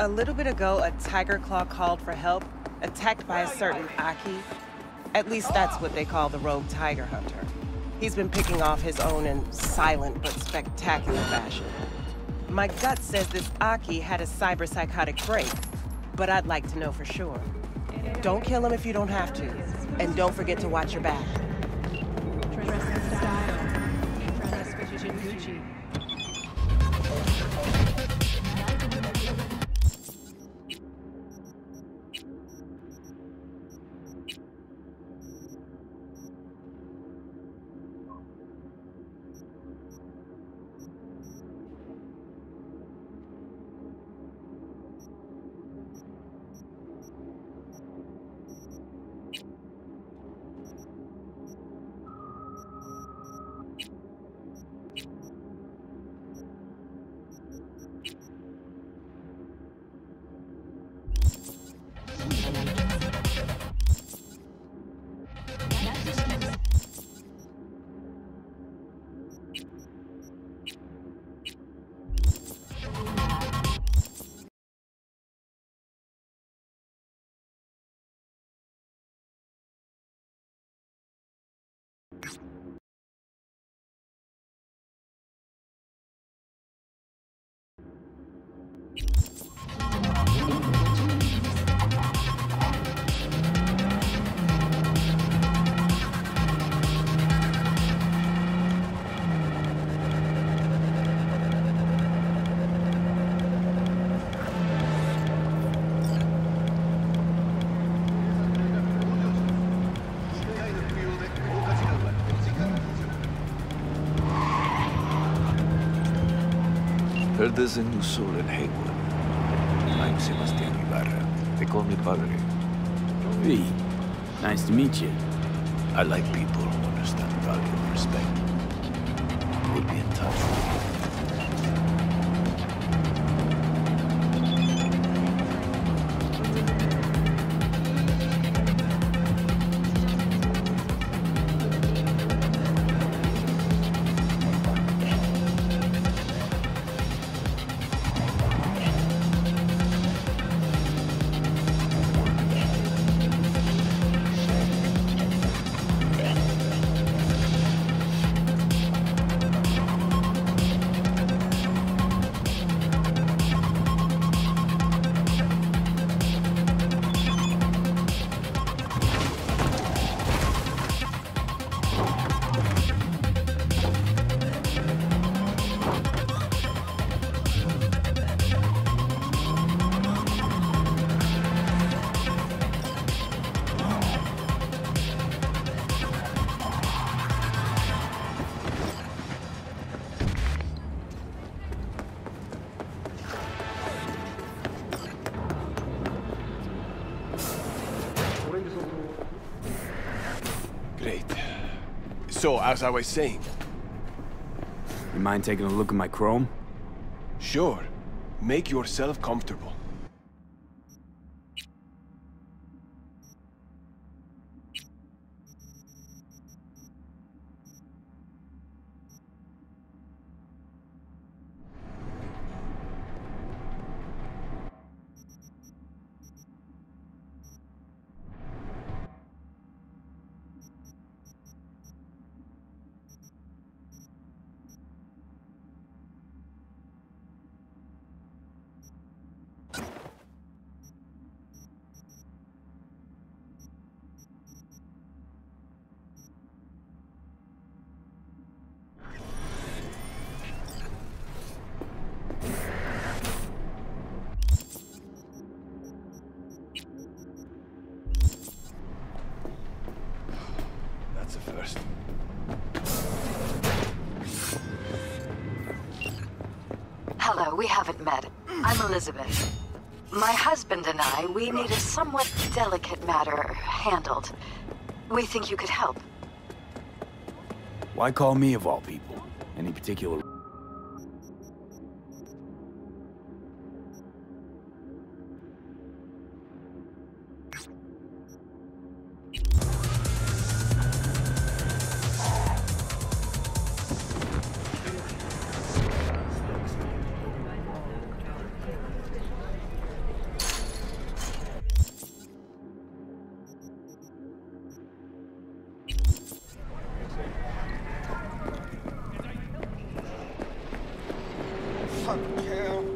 A little bit ago, a Tiger Claw called for help, attacked by a certain Aki. At least that's what they call the rogue tiger hunter. He's been picking off his own in silent but spectacular fashion. My gut says this Aki had a cyber-psychotic break, but I'd like to know for sure. Don't kill him if you don't have to, and don't forget to watch your back. Dress style. Dress Gucci. Heard there's a new soul in Haywood. I'm Sebastián Ibarra. They call me Padre. V. Nice to meet you. I like people who understand the value of respect. We'll be in touch. Great. So, as I was saying... You mind taking a look at my chrome? Sure. Make yourself comfortable. That's a first. Hello, we haven't met. I'm Elizabeth. My husband and I, we need a somewhat delicate matter handled. We think you could help. Why call me of all people? Any particular... Fuck hell.